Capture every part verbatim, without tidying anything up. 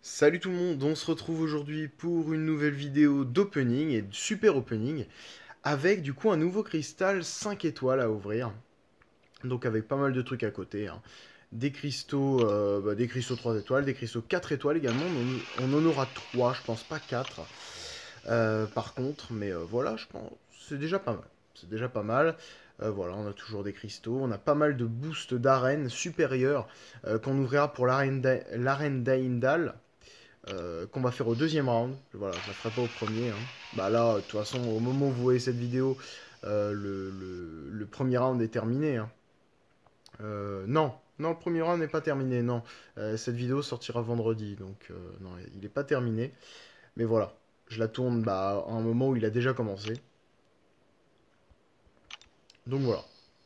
Salut tout le monde, on se retrouve aujourd'hui pour une nouvelle vidéo d'opening et de super opening avec du coup un nouveau cristal cinq étoiles à ouvrir. Donc avec pas mal de trucs à côté, hein. Des cristaux, euh, bah, des cristaux trois étoiles, des cristaux quatre étoiles également. On, on en aura trois, je pense pas quatre. Euh, par contre, mais euh, voilà, je pense c'est déjà pas mal. C'est déjà pas mal. Euh, voilà, on a toujours des cristaux. On a pas mal de boosts d'arène supérieurs euh, qu'on ouvrira pour l'arène d'A- l'arène d'Aïndal. Euh, qu'on va faire au deuxième round. Voilà, je la ferai pas au premier, hein. Bah là, de toute façon, au moment où vous voyez cette vidéo, euh, le, le- le premier round est terminé, hein. Euh, non, non, le premier round n'est pas terminé, non. Euh, cette vidéo sortira vendredi, donc euh, non, il n'est pas terminé. Mais voilà, je la tourne bah, à un moment où il a déjà commencé. Donc voilà.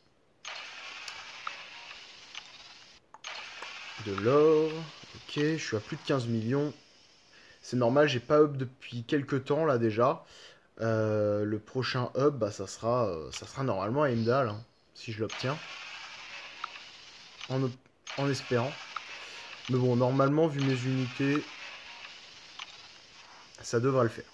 De l'or. Ok, je suis à plus de quinze millions. C'est normal, j'ai pas up depuis quelques temps là déjà. Euh, le prochain hub, bah, ça sera, euh, ça sera normalement à Heimdall, hein, si je l'obtiens, en, en espérant. Mais bon, normalement, vu mes unités, ça devrait le faire.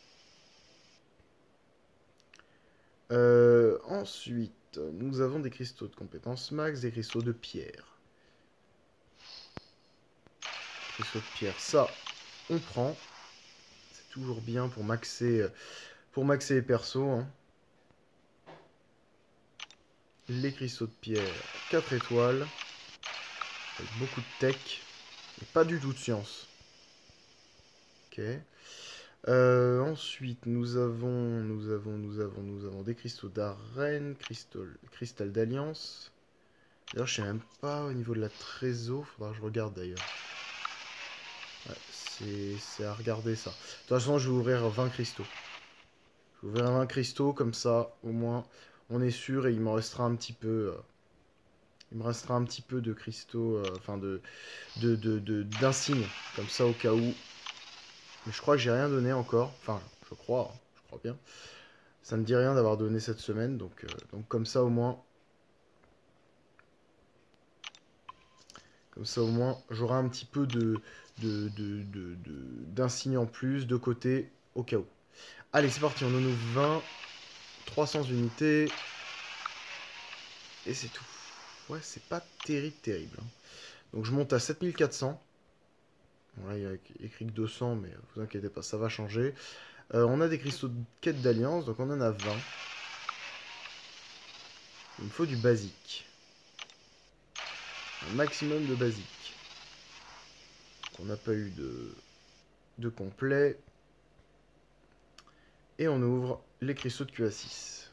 Euh, ensuite, nous avons des cristaux de compétences max, des cristaux de pierre. Cristaux de pierre, ça, on prend. C'est toujours bien pour maxer, pour maxer les persos, hein. Les cristaux de pierre, quatre étoiles, avec beaucoup de tech, et pas du tout de science. Ok. Euh, ensuite, nous avons, nous avons, nous avons, nous avons des cristaux d'arène, cristal, cristal d'alliance. D'ailleurs, je sais même pas au niveau de la trésor, faudra que je regarde d'ailleurs. Ouais, c'est c'est à regarder ça. De toute façon, je vais ouvrir vingt cristaux. Je vais ouvrir vingt cristaux, comme ça, au moins, on est sûr et il m'en restera un petit peu. euh, il me restera un petit peu de cristaux, euh, enfin de, de, de, de- d'insignes, comme ça au cas où. Mais je crois que j'ai rien donné encore. Enfin, je crois, hein, je crois bien. Ça me dit rien d'avoir donné cette semaine, donc, euh, donc comme ça au moins, comme ça au moins, j'aurai un petit peu de, de, de, de- de- d'insignes en plus de côté au cas où. Allez, c'est parti, on en ouvre vingt, trois cents unités, et c'est tout. Ouais, c'est pas terrible, terrible, hein. Donc je monte à sept mille quatre cents. Bon, là, il y a écrit que deux cents, mais vous inquiétez pas, ça va changer. Euh, on a des cristaux de quête d'alliance, donc on en a vingt. Il me faut du basique. Un maximum de basique. On n'a pas eu de, de complet. Et on ouvre les cristaux de Q A six.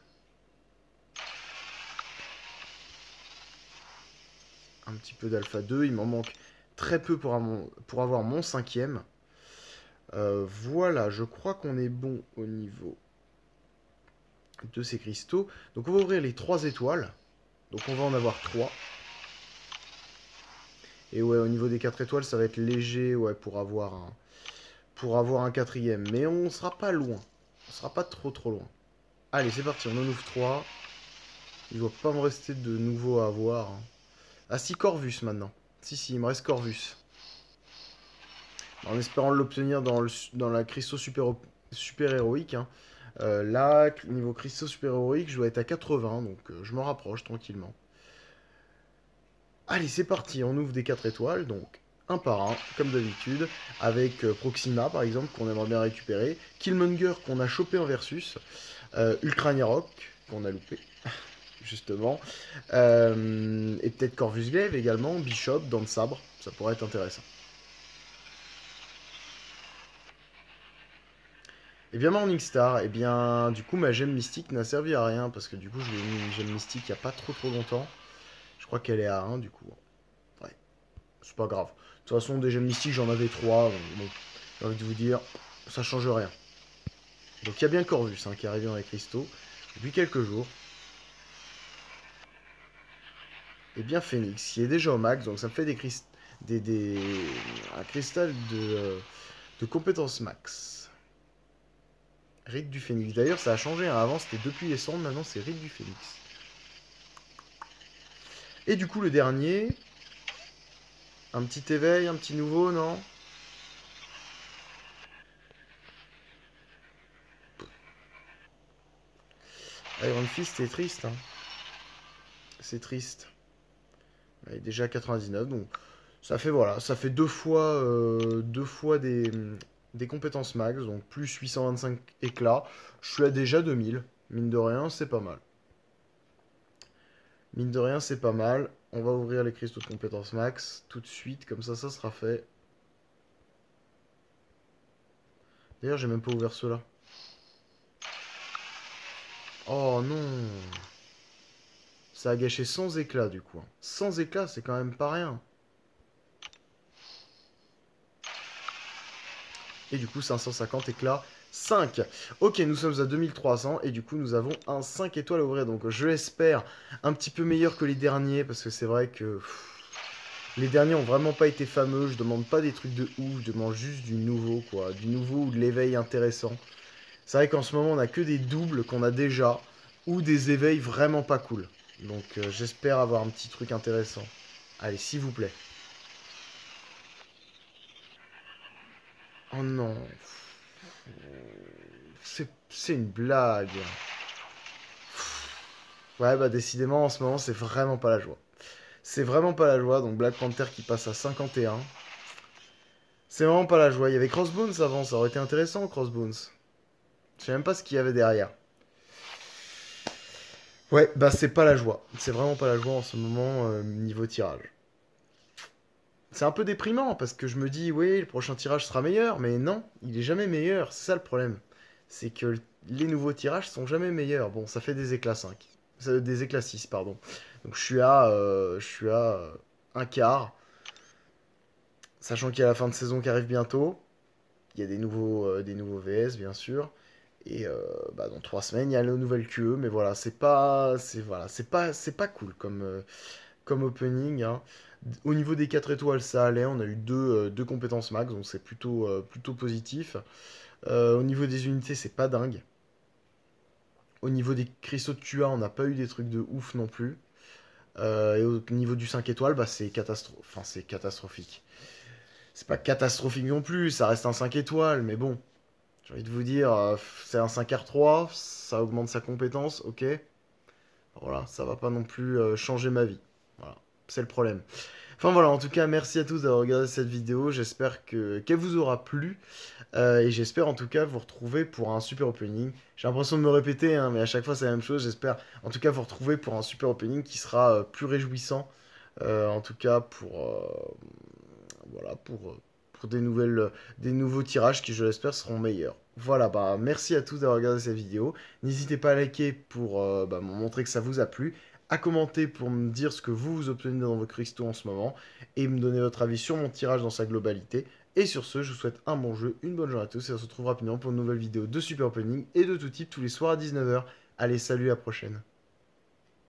Un petit peu d'alpha deux, il m'en manque très peu pour, avoir, pour avoir mon cinquième. Euh, voilà, je crois qu'on est bon au niveau de ces cristaux. Donc on va ouvrir les trois étoiles. Donc on va en avoir trois. Et ouais, au niveau des quatre étoiles, ça va être léger, ouais, pour avoir un, pour avoir un quatrième. Mais on sera pas loin. On sera pas trop trop loin. Allez, c'est parti, on en ouvre trois. Il ne doit pas me rester de nouveau à avoir, hein. Ah si, Corvus maintenant. Si, si, il me reste Corvus. En espérant l'obtenir dans, le, dans la cristaux super, super héroïque, hein. Euh, là, niveau cristaux super héroïque, je dois être à quatre-vingts, donc euh, je me rapproche tranquillement. Allez, c'est parti, on ouvre des quatre étoiles, donc un par un, comme d'habitude, avec euh, Proxima par exemple, qu'on aimerait bien récupérer, Killmonger qu'on a chopé en versus, euh, Ultraniarok qu'on a loupé, justement, euh, et peut-être Corvus Glaive également, Bishop, dans le sabre, ça pourrait être intéressant. Et bien Morning Star, et bien du coup ma gemme mystique n'a servi à rien, parce que du coup je lui ai mis une gemme mystique il n'y a pas trop trop longtemps, je crois qu'elle est à un du coup. Ouais, c'est pas grave. De toute façon, des gemmes mystiques, j'en avais trois. Donc bon, j'ai envie de vous dire, ça change rien. Donc il y a bien Corvus, hein, qui est arrivé dans les cristaux depuis quelques jours. Et bien Phoenix, qui est déjà au max. Donc ça me fait des, crist des, des... un cristal de, euh, de compétences max. Rite du Phénix. D'ailleurs, ça a changé, hein. Avant, c'était depuis les cendres. Maintenant, c'est Rite du Phénix. Et du coup, le dernier, un petit éveil, un petit nouveau, non? Iron Fist, c'est triste. Hein. C'est triste. Il est déjà à quatre-vingt-dix-neuf, donc ça fait voilà, ça fait deux fois, euh, deux fois des, des compétences max, donc plus huit cent vingt-cinq éclats. Je suis à déjà deux mille. Mine de rien, c'est pas mal. Mine de rien, c'est pas mal. On va ouvrir les cristaux de compétences max tout de suite, comme ça, ça sera fait. D'ailleurs, j'ai même pas ouvert ceux-là. Oh non! Ça a gâché cent éclats du coup. cent éclats, c'est quand même pas rien. Et du coup, cinq cent cinquante éclats. cinq. Ok, nous sommes à deux mille trois cents et du coup, nous avons un cinq étoiles à ouvrir. Donc, je l'espère un petit peu meilleur que les derniers parce que c'est vrai que pff, les derniers ont vraiment pas été fameux. Je demande pas des trucs de ouf, je demande juste du nouveau, quoi. Du nouveau ou de l'éveil intéressant. C'est vrai qu'en ce moment, on a que des doubles qu'on a déjà ou des éveils vraiment pas cool. Donc, euh, j'espère avoir un petit truc intéressant. Allez, s'il vous plaît. Oh non. C'est c'est une blague. Ouais, bah décidément, en ce moment, c'est vraiment pas la joie. C'est vraiment pas la joie. Donc Black Panther qui passe à cinquante et un. C'est vraiment pas la joie. Il y avait Crossbones avant, ça aurait été intéressant, Crossbones. Je sais même pas ce qu'il y avait derrière. Ouais, bah c'est pas la joie. C'est vraiment pas la joie en ce moment, euh, niveau tirage. C'est un peu déprimant parce que je me dis, oui, le prochain tirage sera meilleur, mais non, il est jamais meilleur. C'est ça le problème. C'est que les nouveaux tirages sont jamais meilleurs. Bon, ça fait des éclats cinq. Ça- Des éclats six, pardon. Donc je suis à, euh, je suis à euh, un quart. Sachant qu'il y a la fin de saison qui arrive bientôt. Il y a des nouveaux, euh, des nouveaux V S, bien sûr. Et euh, bah, dans trois semaines, il y a la nouvelle Q E. Mais voilà, c'est pas, c'est voilà, c'est pas, c'est pas cool comme, euh, comme opening. Hein. Au niveau des quatre étoiles, ça allait. On a eu deux, euh, deux compétences max, donc c'est plutôt, euh, plutôt positif. Euh, au niveau des unités, c'est pas dingue. Au niveau des cristaux de Q A, on n'a pas eu des trucs de ouf non plus. Euh, et au niveau du cinq étoiles, bah, c'est catastro... enfin, c'est catastrophique. C'est pas catastrophique non plus, ça reste un cinq étoiles, mais bon. J'ai envie de vous dire, euh, c'est un cinq R trois, ça augmente sa compétence, ok. Voilà, ça va pas non plus euh, changer ma vie. Voilà, c'est le problème. Enfin voilà, en tout cas, merci à tous d'avoir regardé cette vidéo. J'espère que qu'elle vous aura plu. Euh, et j'espère en tout cas vous retrouver pour un super opening. J'ai l'impression de me répéter, hein, mais à chaque fois c'est la même chose. J'espère en tout cas vous retrouver pour un super opening qui sera euh, plus réjouissant. Euh, en tout cas pour, euh, voilà, pour, euh, pour des, nouvelles, des nouveaux tirages qui je l'espère seront meilleurs. Voilà, bah merci à tous d'avoir regardé cette vidéo. N'hésitez pas à liker pour euh, bah, me montrer que ça vous a plu, à commenter pour me dire ce que vous vous obtenez dans vos cristaux en ce moment, et me donner votre avis sur mon tirage dans sa globalité. Et sur ce, je vous souhaite un bon jeu, une bonne journée à tous, et on se retrouve rapidement pour une nouvelle vidéo de Super Opening et de tout type tous les soirs à dix-neuf heures. Allez, salut, à la prochaine.